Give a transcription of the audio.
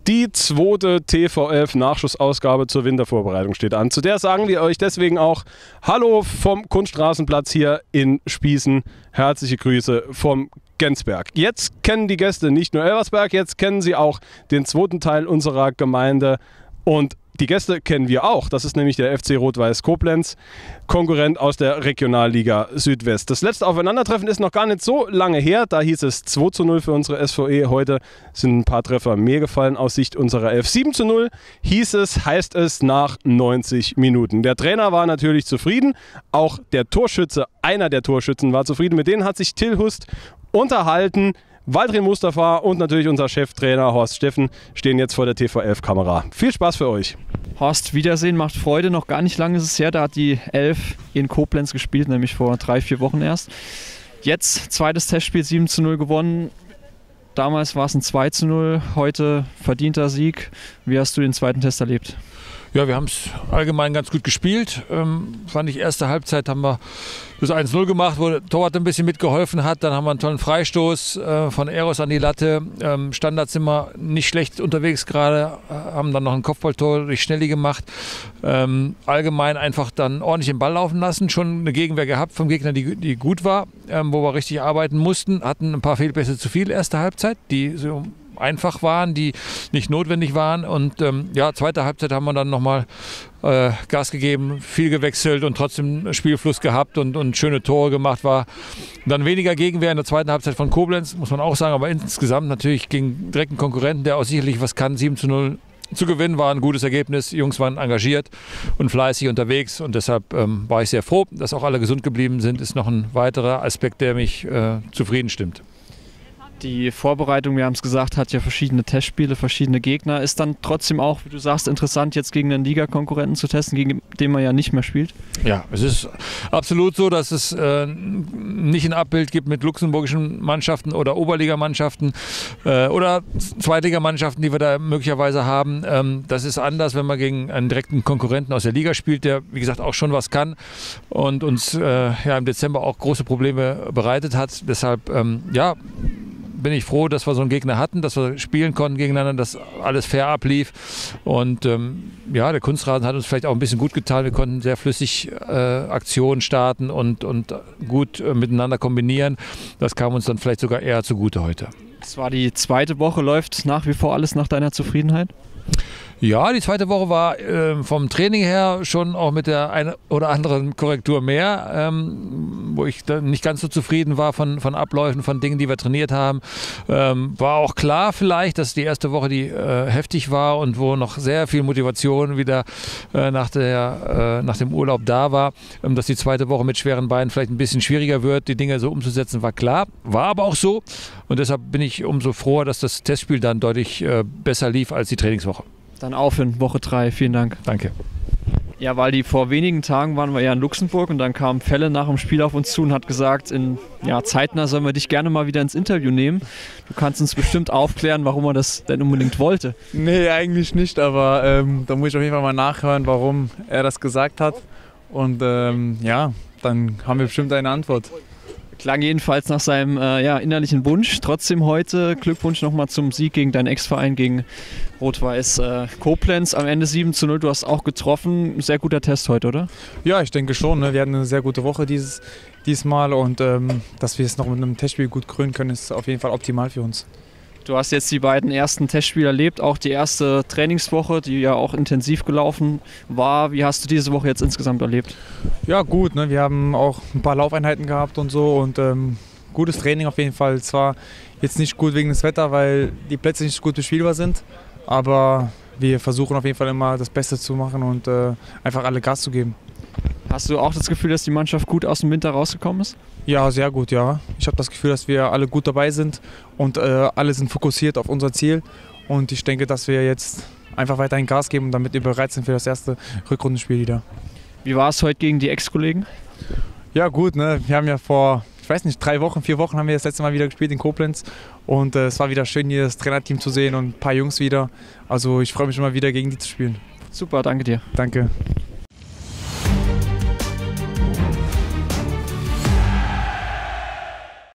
Die zweite TV11-Nachschussausgabe zur Wintervorbereitung steht an. Zu der sagen wir euch deswegen auch Hallo vom Kunststraßenplatz hier in Spießen. Herzliche Grüße vom Gensberg. Jetzt kennen die Gäste nicht nur Elversberg, jetzt kennen sie auch den zweiten Teil unserer Gemeinde. Und die Gäste kennen wir auch. Das ist nämlich der FC Rot-Weiß Koblenz, Konkurrent aus der Regionalliga Südwest. Das letzte Aufeinandertreffen ist noch gar nicht so lange her. Da hieß es 2:0 für unsere SVE. Heute sind ein paar Treffer mehr gefallen aus Sicht unserer Elf. 7:0 heißt es nach 90 Minuten. Der Trainer war natürlich zufrieden. Auch der Torschütze, einer der Torschützen war zufrieden. Mit denen hat sich Till Hust unterhalten. Waldrin Mustafa und natürlich unser Cheftrainer Horst Steffen stehen jetzt vor der TV11-Kamera. Viel Spaß für euch. Horst, Wiedersehen, macht Freude. Noch gar nicht lange ist es her, da hat die Elf in Koblenz gespielt, nämlich vor 3-4 Wochen erst. Jetzt zweites Testspiel, 7:0 gewonnen. Damals war es ein 2:0, heute verdienter Sieg. Wie hast du den zweiten Test erlebt? Ja, wir haben es allgemein ganz gut gespielt. Fand ich, erste Halbzeit haben wir das 1:0 gemacht, wo der Torwart ein bisschen mitgeholfen hat. Dann haben wir einen tollen Freistoß von Eros an die Latte. Standards sind wir nicht schlecht unterwegs gerade, haben dann noch ein Kopfballtor durch Schnelli gemacht. Allgemein einfach dann ordentlich den Ball laufen lassen. Schon eine Gegenwehr gehabt vom Gegner, die gut war, wo wir richtig arbeiten mussten. Hatten ein paar Fehlpässe zu viel erste Halbzeit, die so einfach waren, die nicht notwendig waren. Und zweite Halbzeit haben wir dann nochmal Gas gegeben, viel gewechselt und trotzdem Spielfluss gehabt und schöne Tore gemacht. War dann weniger Gegenwehr in der zweiten Halbzeit von Koblenz, muss man auch sagen, aber insgesamt natürlich gegen direkten Konkurrenten, der auch sicherlich was kann. 7:0 zu gewinnen war ein gutes Ergebnis. Die Jungs waren engagiert und fleißig unterwegs und deshalb war ich sehr froh, dass auch alle gesund geblieben sind. Ist noch ein weiterer Aspekt, der mich zufrieden stimmt. Die Vorbereitung, wir haben es gesagt, hat ja verschiedene Testspiele, verschiedene Gegner. Ist dann trotzdem auch, wie du sagst, interessant, jetzt gegen einen Ligakonkurrenten zu testen, gegen den man ja nicht mehr spielt? Ja, es ist absolut so, dass es nicht ein Abbild gibt mit luxemburgischen Mannschaften oder Oberligamannschaften oder Zweitligamannschaften, die wir da möglicherweise haben. Das ist anders, wenn man gegen einen direkten Konkurrenten aus der Liga spielt, der, wie gesagt, auch schon was kann und uns im Dezember auch große Probleme bereitet hat. Deshalb, bin ich froh, dass wir so einen Gegner hatten, dass wir spielen konnten gegeneinander, dass alles fair ablief. Und der Kunstrasen hat uns vielleicht auch ein bisschen gut getan. Wir konnten sehr flüssig Aktionen starten und gut miteinander kombinieren. Das kam uns dann vielleicht sogar eher zugute heute. Es war die zweite Woche, läuft nach wie vor alles nach deiner Zufriedenheit? Ja, die zweite Woche war vom Training her schon auch mit der einen oder anderen Korrektur mehr, wo ich dann nicht ganz so zufrieden war von Abläufen, von Dingen, die wir trainiert haben. War auch klar vielleicht, dass die erste Woche die heftig war und wo noch sehr viel Motivation wieder nach dem Urlaub da war, dass die zweite Woche mit schweren Beinen vielleicht ein bisschen schwieriger wird, die Dinge so umzusetzen, war klar. War aber auch so und deshalb bin ich umso froher, dass das Testspiel dann deutlich besser lief als die Trainingswoche. Dann auf in Woche 3. Vielen Dank. Danke. Ja, weil vor wenigen Tagen waren wir ja in Luxemburg und dann kam Felle nach dem Spiel auf uns zu und hat gesagt, zeitnah sollen wir dich gerne mal wieder ins Interview nehmen. Du kannst uns bestimmt aufklären, warum er das denn unbedingt wollte. Nee, eigentlich nicht, aber da muss ich auf jeden Fall mal nachhören, warum er das gesagt hat. Und dann haben wir bestimmt eine Antwort. Klang jedenfalls nach seinem innerlichen Wunsch. Trotzdem heute Glückwunsch nochmal zum Sieg gegen deinen Ex-Verein, gegen Rot-Weiß Koblenz. Am Ende 7:0, du hast auch getroffen. Sehr guter Test heute, oder? Ja, ich denke schon. Ne? Wir hatten eine sehr gute Woche diesmal und dass wir es noch mit einem Testspiel gut krönen können, ist auf jeden Fall optimal für uns. Du hast jetzt die beiden ersten Testspiele erlebt, auch die erste Trainingswoche, die ja auch intensiv gelaufen war. Wie hast du diese Woche jetzt insgesamt erlebt? Ja, gut. Ne? Wir haben auch ein paar Laufeinheiten gehabt und so und gutes Training auf jeden Fall. Zwar jetzt nicht gut wegen des Wetters, weil die Plätze nicht gut bespielbar sind, aber wir versuchen auf jeden Fall immer das Beste zu machen und einfach alle Gas zu geben. Hast du auch das Gefühl, dass die Mannschaft gut aus dem Winter rausgekommen ist? Ja, sehr gut, ja. Ich habe das Gefühl, dass wir alle gut dabei sind und alle sind fokussiert auf unser Ziel. Und ich denke, dass wir jetzt einfach weiterhin Gas geben, damit wir bereit sind für das erste Rückrundenspiel wieder. Wie war es heute gegen die Ex-Kollegen? Ja gut, ne? Wir haben ja vor, 4 Wochen haben wir das letzte Mal wieder gespielt in Koblenz. Und es war wieder schön, hier das Trainerteam zu sehen und ein paar Jungs wieder. Also ich freue mich immer wieder, gegen die zu spielen. Super, danke dir. Danke.